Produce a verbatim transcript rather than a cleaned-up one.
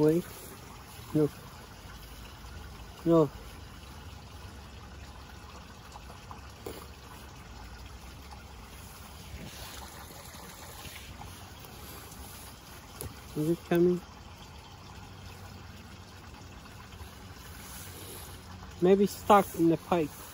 Wait. No. No. Is it coming? Maybe stuck in the pipe.